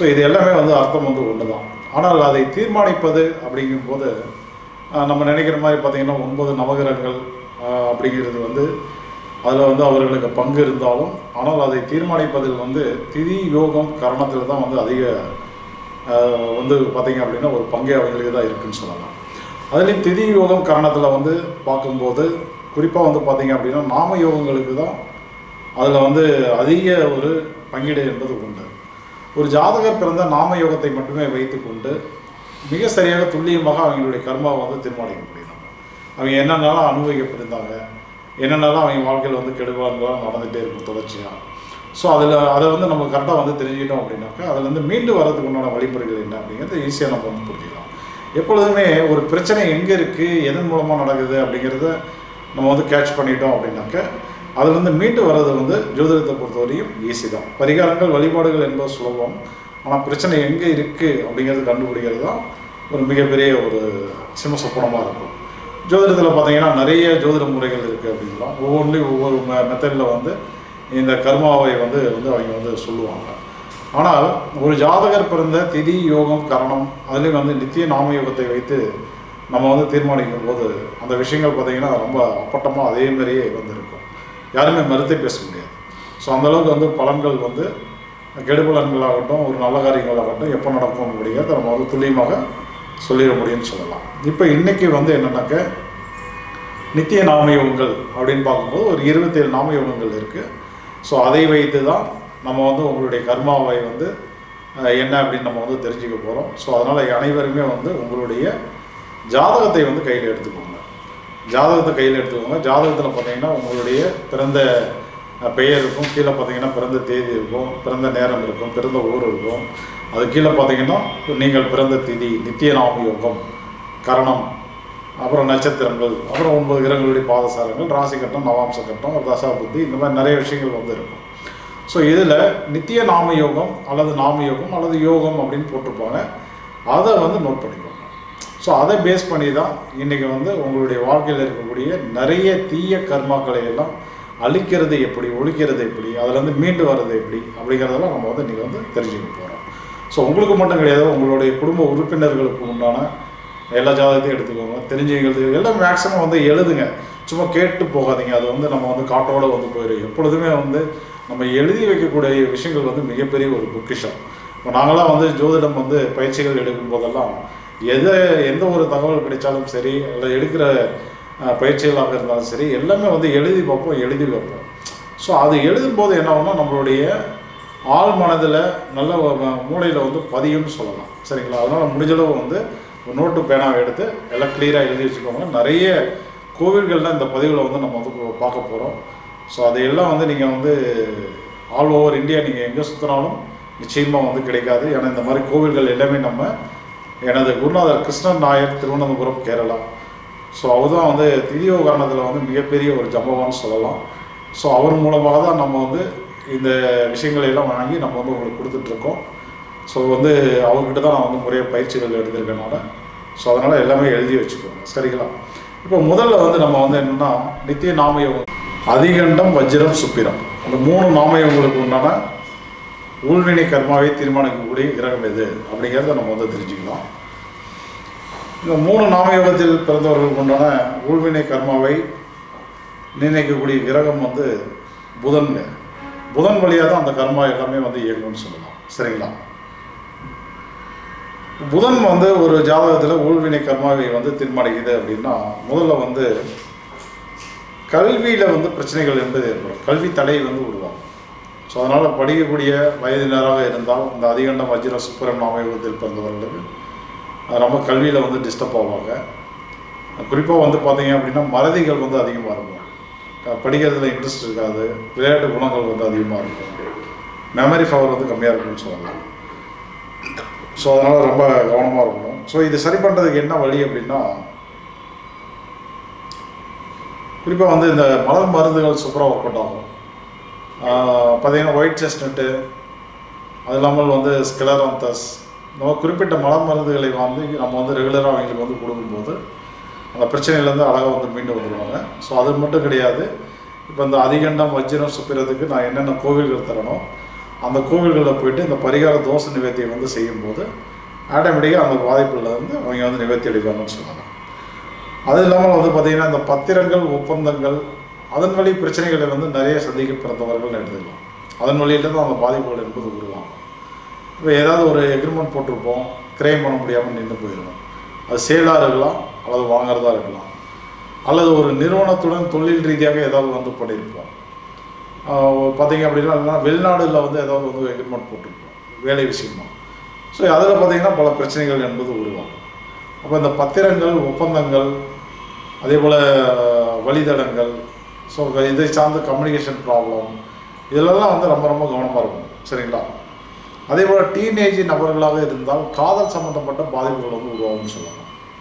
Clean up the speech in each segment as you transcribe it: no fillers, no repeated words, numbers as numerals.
So இது எல்லாமே வந்து அர்த்தம் வந்து ஒன்று தான். ஆனால் அதை தீர்மானிப்பது அப்படிங்கும்போது நம்ம நினைக்கிற மாதிரி பார்த்திங்கன்னா 9 நவகிரகங்கள் அப்படிங்கிறது வந்து அதில் வந்து அவர்களுக்கு பங்கு இருந்தாலும், ஆனால் அதை தீர்மானிப்பதில் வந்து திதி யோகம் கரணத்தில் தான் வந்து அதிக வந்து பார்த்திங்க அப்படின்னா ஒரு பங்கே அவங்களுக்கு தான் இருக்குதுன்னு சொல்லலாம். அதுலேயும் திதி யோகம் கரணத்தில் வந்து பார்க்கும்போது குறிப்பாக வந்து பார்த்திங்க அப்படின்னா நாம யோகங்களுக்கு தான் அதில் வந்து அதிக ஒரு பங்கீடு என்பது உண்டு. ஒரு ஜாதகர் பிறந்த நாம யோகத்தை மட்டுமே வைத்து கொண்டு மிக சரியாக துல்லியமாக அவங்களுடைய கர்மாவை வந்து தீர்மானிக்க முடியும். அவங்க என்னென்னாலும் அனுபவிக்கப்பட்டிருந்தாங்க, என்னென்னாலும் அவங்க வாழ்க்கையில் வந்து கெடுபாடுகளாக நடந்துகிட்டே இருக்கும் தொடர்ச்சியாக. ஸோ அதை வந்து நம்ம கரெக்டாக வந்து தெரிஞ்சுக்கிட்டோம் அப்படின்னாக்கா அதில் வந்து மீண்டு வர்றதுக்கு உண்டான வழிமுறைகள் என்ன அப்படிங்கிறது ஈஸியாக நம்ம வந்து புரிஞ்சுக்கலாம். எப்பொழுதுமே ஒரு பிரச்சனை எங்கே இருக்குது, எதன் மூலமாக நடக்குது அப்படிங்கிறத நம்ம வந்து கேட்ச் பண்ணிட்டோம் அப்படின்னாக்கா அதுலேருந்து மீண்டு வர்றது வந்து ஜோதிடத்தை பொறுத்தவரையும் ஈஸி தான். பரிகாரங்கள் வழிபாடுகள் என்பது சுலபம், ஆனால் பிரச்சனை எங்கே இருக்குது அப்படிங்கிறது கண்டுபிடிக்கிறது தான் ஒரு மிகப்பெரிய ஒரு சிம்மசப்பனமாக இருக்கும். ஜோதிடத்தில் பார்த்திங்கன்னா நிறைய ஜோதிட முறைகள் இருக்குது அப்படின்லாம். ஒவ்வொன்றையும் ஒவ்வொரு மெத்தடில் வந்து இந்த கர்மாவை வந்து அவங்க வந்து சொல்லுவாங்க. ஆனால் ஒரு ஜாதகர் பிறந்த திதி யோகம் கரணம் அதுலேயும் வந்து நித்திய நாம யோகத்தை வைத்து நம்ம வந்து தீர்மானிக்கும் போது அந்த விஷயங்கள் பார்த்திங்கன்னா ரொம்ப அப்பட்டமாக அதே மாதிரியே வந்து இருக்கும். யாருமே மறுத்தே பேச முடியாது. ஸோ அந்தளவுக்கு வந்து பலன்கள் வந்து கெடுபலன்களாகட்டும் ஒரு நல்ல காரியங்களாகட்டும் எப்போ நடக்கும் அப்படிங்கிறத நம்ம வந்து துல்லியமாக சொல்லிட முடியும்னு சொல்லலாம். இப்போ இன்றைக்கி வந்து என்னென்னாக்க நித்திய நாமயோகங்கள் அப்படின்னு பார்க்கும்போது ஒரு 27 நாமயோகங்கள் இருக்குது. ஸோ அதை வைத்து தான் நம்ம வந்து உங்களுடைய கர்மாவை வந்து என்ன அப்படின்னு நம்ம வந்து தெரிஞ்சுக்க போகிறோம். ஸோ அதனால் அனைவருமே வந்து உங்களுடைய ஜாதகத்தை வந்து கையில் எடுத்துக்கோங்க. ஜாதகத்தில் பார்த்தீங்கன்னா உங்களுடைய பிறந்த பெயர் இருக்கும், கீழே பார்த்தீங்கன்னா பிறந்த தேதி இருக்கும், பிறந்த நேரம் இருக்கும், பிறந்த ஊர் இருக்கும். அது கீழே பார்த்தீங்கன்னா நீங்கள் பிறந்த திதி, நித்திய நாம யோகம், கரணம், அப்புறம் நட்சத்திரங்கள், அப்புறம் 9 கிரகங்களுடைய பாதசாரங்கள், ராசி கட்டம், நவாம்ச கட்டம், தசா புத்தி, இந்த மாதிரி நிறைய விஷயங்கள் வந்து இருக்கும். ஸோ இதில் நித்திய நாம யோகம் அல்லது நாம யோகம் அல்லது யோகம் அப்படின்னு போட்டிருப்பாங்க. அதை வந்து நோட் பண்ணிக்கோங்க. ஸோ அதை பேஸ் பண்ணி தான் இன்றைக்கி வந்து உங்களுடைய வாழ்க்கையில் இருக்கக்கூடிய நிறைய தீய கர்மாக்களை எல்லாம் அழிக்கிறது எப்படி, ஒழிக்கிறது எப்படி, அதில் மீண்டு வர்றது எப்படி அப்படிங்கிறதெல்லாம் நம்ம வந்து இன்றைக்கி வந்து தெரிஞ்சுக்க போகிறோம். ஸோ உங்களுக்கு மட்டும் கிடையாது, உங்களுடைய குடும்ப உறுப்பினர்களுக்கு உண்டான எல்லா ஜாதகத்தையும் எடுத்துக்கோங்க, தெரிஞ்சுக்கிறது எல்லாம் மேக்ஸிமம் வந்து எழுதுங்க. சும்மா கேட்டு போகாதீங்க. அது வந்து நம்ம வந்து காட்டோடு வந்து போயிடும். எப்பொழுதுமே வந்து நம்ம எழுதி வைக்கக்கூடிய விஷயங்கள் வந்து மிகப்பெரிய ஒரு பொக்கிஷம். இப்போ நாங்களாம் வந்து ஜோதிடம் வந்து பயிற்சிகள் எடுக்கும் போதெல்லாம் எந்த ஒரு தகவல் கிடைச்சாலும் சரி, இல்லை எடுக்கிற பயிற்சிகளாக இருந்தாலும் சரி, எல்லாமே வந்து எழுதி பார்ப்போம், எழுதி வைப்போம். ஸோ அது எழுதும்போது என்ன ஆகும்னா நம்மளுடைய ஆள் மனதில் நல்ல மூளையில் வந்து பதியும்னு சொல்லலாம். சரிங்களா? அதனால் முடிஞ்சளவு வந்து ஒரு நோட்டு பேனாவை எடுத்து எல்லாம் கிளியராக எழுதி வச்சுக்கோங்க. நிறைய கோவில்களில் இந்த பதிவில் வந்து நம்ம வந்து பார்க்க போகிறோம். ஸோ அதையெல்லாம் வந்து நீங்கள் வந்து ஆல் ஓவர் இந்தியா நீங்கள் எங்கே சுற்றினாலும் நிச்சயமாக வந்து கிடைக்காது. ஏன்னா இந்த மாதிரி கோவில்கள் எல்லாமே நம்ம எனது குருநாதர் கிருஷ்ணன் நாயர், திருவனந்தபுரம், கேரளா. ஸோ அவர் தான் வந்து திதியோகரணத்தில் வந்து மிகப்பெரிய ஒரு ஜம்பவான்னு சொல்லலாம். ஸோ அவர் மூலமாக தான் நம்ம வந்து இந்த விஷயங்களை எல்லாம் வாங்கி நம்ம வந்து உங்களுக்கு கொடுத்துட்ருக்கோம். ஸோ வந்து அவர்கிட்ட தான் நான் வந்து முறைய பயிற்சிகள் எடுத்திருக்கனால ஸோ அதனால் எல்லாமே எழுதி வச்சுக்கோங்க. சரிங்களா? இப்போ முதல்ல வந்து நம்ம வந்து என்னென்னா நித்திய நாமயோகம், அதிகண்டம், வஜ்ரம், சுப்பிரம், அந்த 3 நாமயோகங்களுக்கு உண்டான ஊழ்வினை கர்மாவை தீர்மானிக்கக்கூடிய கிரகம் எது அப்படிங்கிறத நம்ம வந்து தெரிஞ்சுக்கலாம். இந்த 3 நாமயோகத்தில் பிறந்தவர்களுக்கு உண்டான ஊழ்வினை கர்மாவை நிர்ணயிக்கக்கூடிய கிரகம் வந்து புதன்ங்க. புதன் வழியாக தான் அந்த கர்மா எல்லாமே வந்து இயங்கும்னு சொல்லலாம். சரிங்களா? புதன் வந்து ஒரு ஜாதகத்தில் ஊழ்வினை கர்மாவை வந்து தீர்மானிக்குது அப்படின்னா முதல்ல வந்து கல்வியில் வந்து பிரச்சனைகள் என்பது ஏற்படும். கல்வி தடை வந்து உருவாகும். ஸோ அதனால் படிக்கக்கூடிய வயதினராக இருந்தால் இந்த அதிகண்டம், வஜ்ரம், சுப்பிரம் நாமயோகத்தில் பிறந்தவர்களுக்கு ரொம்ப கல்வியில் வந்து டிஸ்டர்ப் ஆவாங்க. குறிப்பாக வந்து பார்த்தீங்க அப்படின்னா மறதிகள் வந்து அதிகமாக இருக்கும். படிக்கிறதுல இன்ட்ரெஸ்ட் இருக்காது. விளையாட்டு குணங்கள் வந்து அதிகமாக இருக்கும். மெமரி பவர் வந்து கம்மியாக இருக்குன்னு சொல்லலாம். ஸோ அதனால் ரொம்ப கவனமாக இருக்கணும். ஸோ இது சரி பண்ணுறதுக்கு என்ன வழி அப்படின்னா குறிப்பாக வந்து இந்த மலர் மருந்துகள் சூப்பராக ஒர்க் அவுட் ஆகும். பார்த்திங்கன்னா ஒயிட் செஸ்ட்நட்டு, அது இல்லாமல் வந்து ஸ்கெலராந்தஸ், நம்ம குறிப்பிட்ட மலர் மருந்துகளை வந்து நம்ம வந்து ரெகுலராக அவங்களுக்கு வந்து கொடுக்கும்போது அந்த பிரச்சனையிலேருந்து அழகாக வந்து மீண்டு வந்துடுவாங்க. ஸோ அது மட்டும் கிடையாது. இப்போ இந்த அதிகண்டம், வஜ்ரம், சுப்பிரத்துக்கு நான் என்னென்ன கோவில்கள் தரணும் அந்த கோவில்களில் போயிட்டு இந்த பரிகார தோஷ நிவர்த்தியை வந்து செய்யும்போது ஆட்டோமேட்டிக்காக அந்த பாதிப்பில் வந்து அவங்க வந்து நிவர்த்தி அளிப்பாங்கன்னு சொல்லலாம். அது இல்லாமல் வந்து பார்த்திங்கன்னா இந்த பத்திரங்கள் ஒப்பந்தங்கள் அதன் வழி பிரச்சனைகளை வந்து நிறைய சந்திக்க பிறந்தவர்கள் எடுத்துக்கலாம். அதன் வழியில் தான் அந்த பாதிப்புகள் என்பது உருவாகும். இப்போ ஏதாவது ஒரு எக்ரிமெண்ட் போட்டிருப்போம், கிரைம் பண்ண முடியாமல் நின்று போயிடும். அது சேலாக இருக்கலாம் அல்லது வாங்குறதா இருக்கலாம், அல்லது ஒரு நிறுவனத்துடன் தொழில் ரீதியாக ஏதாவது வந்து பண்ணியிருப்போம். பார்த்திங்க அப்படின்னா இல்லைனா வெளிநாடுகளில் வந்து ஏதாவது வந்து எக்ரிமெண்ட் போட்டிருப்போம் வேலை விஷயமா. ஸோ அதில் பார்த்திங்கன்னா பல பிரச்சனைகள் என்பது உருவாகும். அப்போ இந்த பத்திரங்கள் ஒப்பந்தங்கள் அதே போல் வழித்தடங்கள், ஸோ இதை சார்ந்த கம்யூனிகேஷன் ப்ராப்ளம் இதிலெல்லாம் வந்து ரொம்ப ரொம்ப கவனமாக இருக்கும். சரிங்களா? அதே போல் டீனேஜ் நபர்களாக இருந்தால் காதல் சம்மந்தப்பட்ட பாதிப்புகள் வந்து உருவாகும்னு சொல்லலாம்.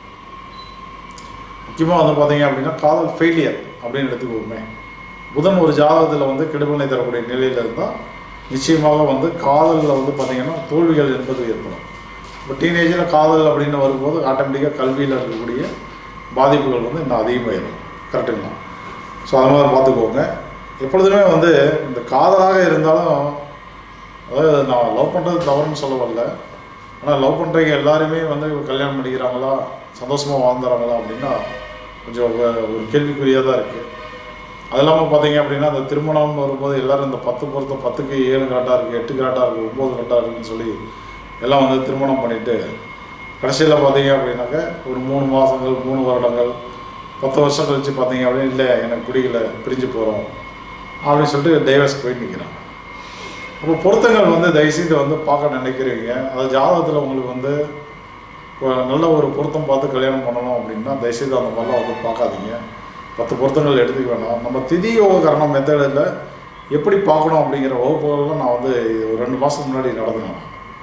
முக்கியமாக வந்து பார்த்திங்க அப்படின்னா காதல் ஃபெயிலியர் அப்படின்னு எடுத்துக்கோமே. புதன் ஒரு ஜாதகத்தில் வந்து கெடுபலனை தரக்கூடிய நிலையில் இருந்தால் நிச்சயமாக வந்து காதலில் வந்து பார்த்திங்கன்னா தோல்விகள் என்பது ஏற்படும். இப்போ டீனேஜில் காதல் அப்படின்னு வரும்போது ஆட்டோமேட்டிக்காக கல்வியில் இருக்கக்கூடிய பாதிப்புகள் வந்து இன்னும் அதிகமாகிடும். கரெக்டுங்களா? ஸோ அது மாதிரி பார்த்துக்கோங்க. எப்பொழுதுமே வந்து இந்த காதலாக இருந்தாலும், அதாவது நான் லவ் பண்ணுறது தவறுன்னு சொல்ல வரல, ஆனால் லவ் பண்ணுறவங்க எல்லாருமே வந்து கல்யாணம் பண்ணிக்கிறாங்களா, சந்தோஷமாக வாழ்ந்துறாங்களா அப்படின்னா கொஞ்சம் ஒரு கேள்விக்குறியாக தான் இருக்குது. அது இல்லாமல் பார்த்தீங்க அப்படின்னா அந்த திருமணம் வரும்போது எல்லோரும் இந்த 10 பொருத்தம் 10க்கு 7 கரெக்டாக இருக்குது, 8 கரெக்டாக இருக்குது, 9 கரெக்டாக இருக்குதுன்னு சொல்லி எல்லாம் வந்து திருமணம் பண்ணிவிட்டு கடைசியில் பார்த்தீங்க அப்படின்னாக்க ஒரு 3 மாதங்கள் 3 வருடங்கள் 10 வருஷம் கழித்து பார்த்தீங்க அப்படின்னு இல்லை எனக்கு பிடிக்கல பிரிஞ்சு போகிறோம் அப்படின்னு சொல்லிட்டு டைவர்ஸ் போய் நிற்கிறாங்க. அப்போ பொருத்தங்கள் வந்து தயவுசெய்து வந்து பார்க்க நினைக்கிறீங்க, அது ஜாதகத்தில் உங்களுக்கு வந்து நல்ல ஒரு பொருத்தம் பார்த்து கல்யாணம் பண்ணணும் அப்படின்னா தயவுசெய்து அந்த மாதிரிலாம் வந்து பார்க்காதீங்க. 10 பொருத்தங்கள் எடுத்துக்க வேண்டாம். நம்ம திதி யோக கரணம் மெத்தடில் எப்படி பார்க்கணும் அப்படிங்கிற வகுப்புகள்லாம் நான் வந்து ஒரு 2 மாதத்துக்கு முன்னாடி நடந்தேன்.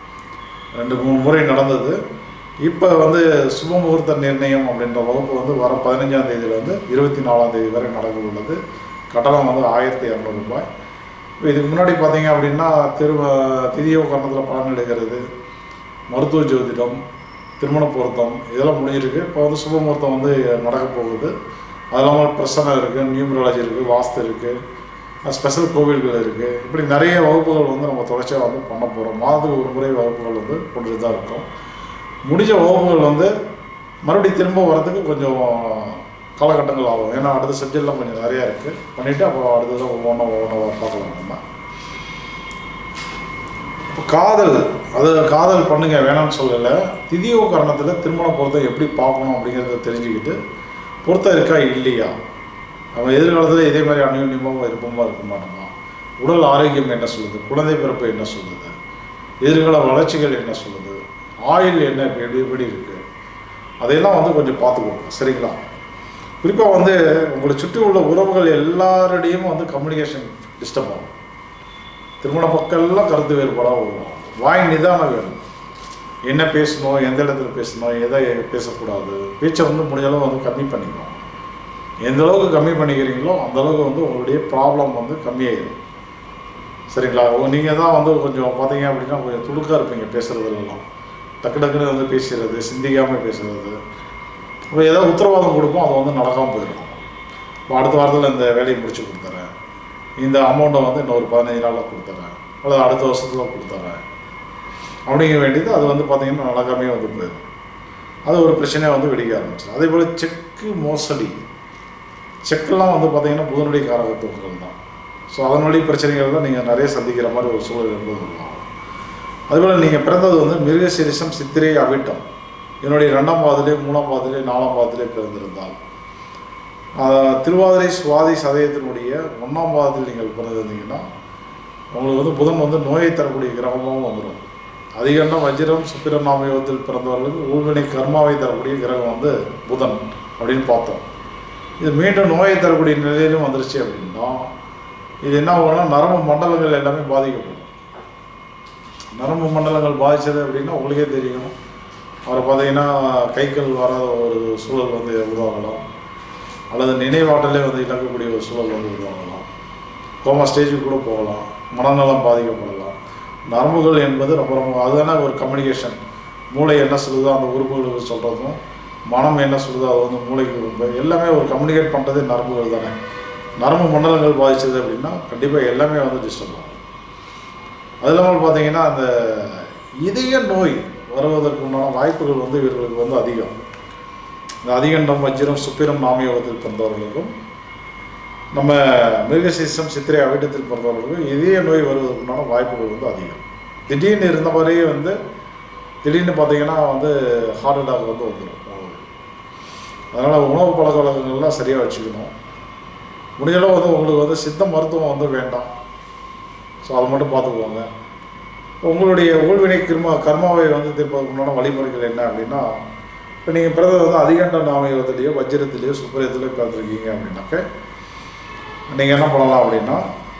2-3 முறை நடந்தது. இப்போ வந்து சுப முகூர்த்த நிர்ணயம் அப்படின்ற வகுப்பு வந்து வர 15ஆம் தேதியிலேருந்து 24ஆம் தேதி வரை நடக்க உள்ளது. கட்டணம் வந்து 1200 ரூபாய். இப்போ இதுக்கு முன்னாடி பார்த்தீங்க அப்படின்னா திதியோக கரணத்தில் பலன் எடுக்கிறது, மருத்துவ ஜோதிடம், திருமண பொருத்தம் இதெல்லாம் முடிஞ்சிருக்கு. இப்போ வந்து சுப முகூர்த்தம் வந்து நடக்க போகுது. அது இல்லாமல் பிரசனை இருக்குது, நியூமராலஜி இருக்குது, வாஸ்து இருக்குது, ஸ்பெஷல் கோவில்கள் இருக்குது. இப்படி நிறைய வகுப்புகள் வந்து நம்ம தொடர்ச்சியாக வந்து பண்ண போகிறோம். மாதத்துக்கு ஒரு முறை வகுப்புகள் வந்து கொண்டு தான் இருக்கோம். முடிஞ்ச வகுப்புகள் வந்து மறுபடியும் திரும்ப வரதுக்கு கொஞ்சம் காலகட்டங்கள் ஆகும். ஏன்னா அடுத்த சப்ஜெக்ட்லாம் கொஞ்சம் நிறையா இருக்குது. பண்ணிவிட்டு அப்போ அடுத்ததான் ஒவ்வொன்றா பார்க்கலாம். நம்ம இப்போ காதல் பண்ணுங்க வேணாம்னு சொல்லலை. திதியோக கரணத்தில் திருமண பொருத்தம் எப்படி பார்க்கணும் அப்படிங்கிறத தெரிஞ்சுக்கிட்டு பொருத்தம் இருக்கா இல்லையா, அவன் எதிர்காலத்தில் இதே மாதிரி அந்யோன்யமாக இருப்போமா இருக்க மாட்டோமா, உடல் ஆரோக்கியம் என்ன சொல்லுது, குழந்தை பிறப்பு என்ன சொல்லுது, எதிர்கால வளர்ச்சிகள் என்ன சொல்லுது, ஆயுள் என்ன எப்படி இருக்குது, அதையெல்லாம் வந்து கொஞ்சம் பார்த்துக்கோங்க. சரிங்களா? குறிப்பாக வந்து உங்களை சுற்றி உள்ள உறவுகள் எல்லாரோடையும் வந்து கம்யூனிகேஷன் டிஸ்டர்ப் ஆகும். திருமண பக்கம்லாம் கருத்து வேறுபாடாக வரும். வாய் நிதானம் வேணும். என்ன பேசணும், எந்த இடத்துல பேசணும், எதை பேசக்கூடாது, பேச்சை வந்து முடிஞ்சளவு வந்து கம்மி பண்ணிக்கணும். எந்த அளவுக்கு கம்மி பண்ணிக்கிறீங்களோ அந்தளவுக்கு வந்து உங்களுடைய ப்ராப்ளம் வந்து கம்மியாயிடும். சரிங்களா? நீங்கள் தான் வந்து கொஞ்சம் பார்த்தீங்க அப்படின்னா கொஞ்சம் துடுக்காக இருப்பீங்க பேசுகிறதுலாம். டக்குன்னு வந்து பேசுகிறது, சிந்திக்காமல் பேசுகிறது. இப்போ ஏதாவது உத்தரவாதம் கொடுப்போம், அதை வந்து நடக்காமல் போயிடும். இப்போ அடுத்த வாரத்தில் இந்த வேலையை முடிச்சு கொடுத்துறேன், இந்த அமௌண்ட்டை வந்து இன்னொரு 15 நாளில் கொடுத்துட்றேன், அல்லது அடுத்த வருஷத்தில் கொடுத்துட்றேன் அப்படிங்க வேண்டியது அது வந்து பார்த்திங்கன்னா நடக்காமே வந்து போயிடும். அது ஒரு பிரச்சனையாக வந்து வெடிக்க ஆரம்பிச்சிடும். அதே போல் செக்கு மோசடி, செக்கெல்லாம் வந்து பார்த்திங்கன்னா புதனுடைய காரகத்துவங்கள் தான். ஸோ அதன் வழி பிரச்சனைகள் தான் நீங்கள் நிறைய சந்திக்கிற மாதிரி ஒரு சூழல் என்பது இருக்கும். அதுபோல் நீங்கள் பிறந்தது வந்து மிருகசீரிஷம், சித்திரை, அவிட்டம் என்னுடைய 2ஆம் பாதத்திலே 3ஆம் பாதத்திலே 4ஆம் பாதத்திலே பிறந்திருந்தால், திருவாதிரை சுவாதி சதயத்தினுடைய 1ஆம் பாதத்தில் நீங்கள் பிறந்திருந்தீங்கன்னா உங்களுக்கு வந்து புதன் வந்து நோயை தரக்கூடிய கிரகமாகவும் வந்துடும். அதிகண்டம் வஜ்ரம் சுக்கிரன் நாமயோகத்தில் பிறந்தவர்களுக்கு ஊழ்வினை கர்மாவை தரக்கூடிய கிரகம் வந்து புதன் அப்படின்னு பார்த்தோம். இது மீண்டும் நோயை தரக்கூடிய நிலையிலும் வந்துருச்சு அப்படின்னா இது என்ன ஆகும்னா நரம்பு மண்டலங்கள் எல்லாமே பாதிக்கப்படும். நரம்பு மண்டலங்கள் பாதித்தது அப்படின்னா உங்களுக்கே தெரியும். அவரை பார்த்தீங்கன்னா கைகள் வராத ஒரு சூழல் வந்து உருவாகலாம், அல்லது நினைவாற்றலே வந்து இழக்கக்கூடிய ஒரு சூழல் வந்து உருவாகலாம், கோமா ஸ்டேஜுக்கு கூட போகலாம், மனநலம் பாதிக்கப்படலாம். நரம்புகள் என்பது ரொம்ப அதுதானே ஒரு கம்யூனிகேஷன். மூளை என்ன சொல்லுதோ அந்த உறுப்புகளுக்கு சொல்கிறதும், மனம் என்ன சொல்லுதோ அது வந்து மூளைக்கு ரொம்ப எல்லாமே ஒரு கம்யூனிகேட் பண்ணுறதே நரம்புகள் தானே. நரம்பு மண்டலங்கள் பாதித்தது அப்படின்னா கண்டிப்பாக எல்லாமே வந்து டிஸ்டர்ப் ஆகும். அது இல்லாமல் பார்த்தீங்கன்னா அந்த இதய நோய் வருவதற்கு உண்டான வாய்ப்புகள் வந்து இவர்களுக்கு வந்து அதிகம். இந்த அதிகண்டம் வஜ்ரம் சுப்பிரம் நாமயோகத்தில் பிறந்தவர்களுக்கும் நம்ம மிருகசீரிஷம் சித்திரை அவிட்டத்தில் பிறந்தவர்களுக்கும் இதய நோய் வருவதற்குண்டான வாய்ப்புகள் வந்து அதிகம். திடீர்னு இருந்த மாதிரியே வந்து திடீர்னு பார்த்தீங்கன்னா வந்து ஹார்ட் அட்டாக் வந்து வந்துடும். அதனால் உணவு பழக்க வழக்கங்கள்லாம் சரியாக வச்சுக்கணும். முடிஞ்சளவு வந்து உங்களுக்கு வந்து சித்த மருத்துவம் வந்து வேண்டாம். ஸோ அதை மட்டும் பார்த்துக்குவாங்க. உங்களுடைய ஊழ்வினை கர்மாவை வந்து தீர்ப்பதற்குண்டான வழிமுறைகள் என்ன அப்படின்னா, இப்போ நீங்கள் பிறந்தது வந்து அதிகண்ட நாமயோகத்திலேயோ வஜ்ரத்திலேயோ சுப்பரியத்திலேயோ பிறந்திருக்கீங்க அப்படின்னாக்க நீங்கள் என்ன பண்ணலாம் அப்படின்னா,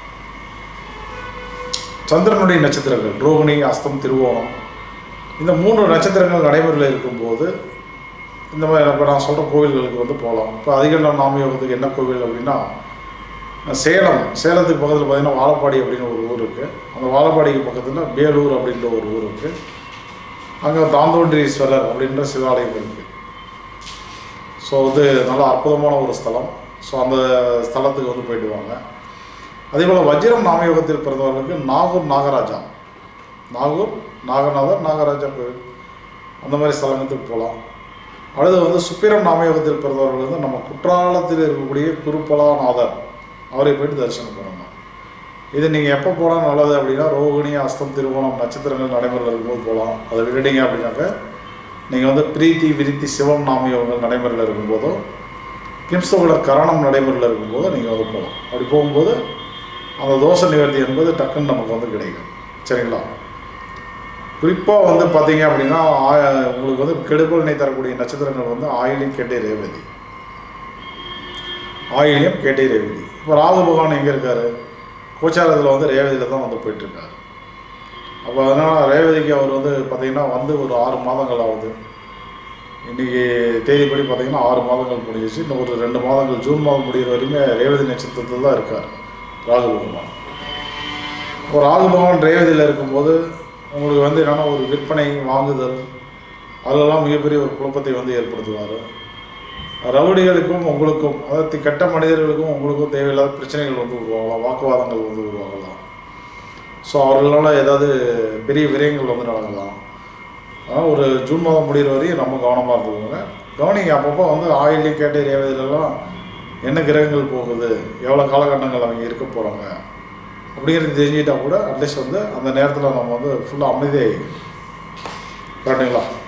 சந்திரனுடைய நட்சத்திரங்கள் ரோகிணி, அஸ்தம், திருவோணம் இந்த 3 நட்சத்திரங்கள் நடைமுறையில் இருக்கும்போது இந்த மாதிரி இப்போ நான் சொல்கிற கோவில்களுக்கு வந்து போகலாம். இப்போ அதிகண்ட நாமயோகத்துக்கு என்ன கோவில் அப்படின்னா, சேலத்துக்கு பக்கத்தில் பார்த்திங்கன்னா வாழப்பாடி அப்படின்னு ஒரு ஊர் இருக்குது. அந்த வாழப்பாடிக்கு பக்கத்தில் பேலூர் அப்படின்ற ஒரு ஊர் இருக்குது. அங்கே தாந்தோன்றீஸ்வரர் அப்படின்ற சிவாலயம் இருக்குது. ஸோ வந்து நல்லா அற்புதமான ஒரு ஸ்தலம். ஸோ அந்த ஸ்தலத்துக்கு வந்து போயிட்டு வாங்க. அதே போல் வஜ்ரம் நாமயோகத்தில் பிறந்தவர்களுக்கு நாகூர் நாகராஜா, நாகூர் நாகநாதர் நாகராஜா கோவில் அந்த மாதிரி ஸ்தலத்துக்கு போகலாம். அடுத்து வந்து சுப்பிரம் நாமயோகத்தில் பிறந்தவர்கள் வந்து நம்ம குற்றாலத்தில் இருக்கக்கூடிய குருப்பலாநாதர் அவரை போய்ட்டு தரிசனம் பண்ணணும். இது நீங்கள் எப்போ போகலாம் நல்லது அப்படின்னா, ரோகிணி, அஸ்தம், திருவோணம் நட்சத்திரங்கள் நடைமுறையில் இருக்கும்போது போகலாம். அதை விட்டுட்டீங்க அப்படின்னாக்க நீங்கள் வந்து பிரீத்தி, விருத்தி, சிவம் நாமயோகங்கள் நடைமுறையில் இருக்கும்போதோ, கிம்ஸ்தோட கரணம் நடைமுறையில் இருக்கும்போது நீங்கள் வந்து போகலாம். அப்படி போகும்போது அந்த தோஷ நிவர்த்தி என்பது டக்குன்னு நமக்கு வந்து கிடைக்கும். சரிங்களா? குறிப்பாக வந்து பார்த்தீங்க அப்படின்னா, உங்களுக்கு வந்து கெடுபலனை தரக்கூடிய நட்சத்திரங்கள் வந்து ஆயில்யம், கேட்டை, ரேவதி. ஆயில்யம், கேட்டை, ரேவதி. இப்போ ராகு பகவான் எங்கே இருக்கார்? கோச்சாரத்தில் வந்து ரேவதியில் தான் வந்து போயிட்டுருக்கார். அப்போ அதனால் ரேவதிக்கு அவர் வந்து பார்த்திங்கன்னா வந்து ஒரு 6 மாதங்கள் ஆகுது. இன்றைக்கி தேதிப்படி பார்த்திங்கன்னா 6 மாதங்கள் முடிஞ்சிச்சு. இன்னும் ஒரு 2 மாதங்கள் ஜூன் மாதம் முடிகிற வரையுமே ரேவதி நட்சத்திரத்தில் தான் இருக்கார் ராகு பகவான். இப்போ ராகு பகவான் ரேவதியில் இருக்கும்போது உங்களுக்கு வந்து என்னென்னா ஒரு விற்பனை, வாங்குதல் அதெல்லாம் மிகப்பெரிய ஒரு குழப்பத்தை வந்து ஏற்படுத்துவார். ரவுடிகளுக்கும் உங்களுக்கும், அதாவது கெட்ட மனிதர்களுக்கும் உங்களுக்கும் தேவையில்லாத பிரச்சனைகள் வந்து உருவாகலாம், வாக்குவாதங்கள் வந்து உருவாகலாம். ஸோ அவர்களால் ஏதாவது பெரிய விரயங்கள் வந்து நடக்கலாம். அதனால் ஒரு ஜூன் மாதம் முடிகிற வரையும் ரொம்ப கவனமாக இருந்துக்கோங்க. கவனிங்க, அப்பப்போ வந்து ஆயில்யம், கேட்டை, ரேவதியிலலாம் என்ன கிரகங்கள் போகுது, எவ்வளோ காலகட்டங்கள் அவங்க இருக்க போகிறாங்க அப்படிங்கிறது தெரிஞ்சுக்கிட்டால் கூட அட்லீஸ்ட் வந்து அந்த நேரத்தில் நம்ம வந்து ஃபுல்லாக அமைதியாகிக்கணும். கரெக்டுங்களா?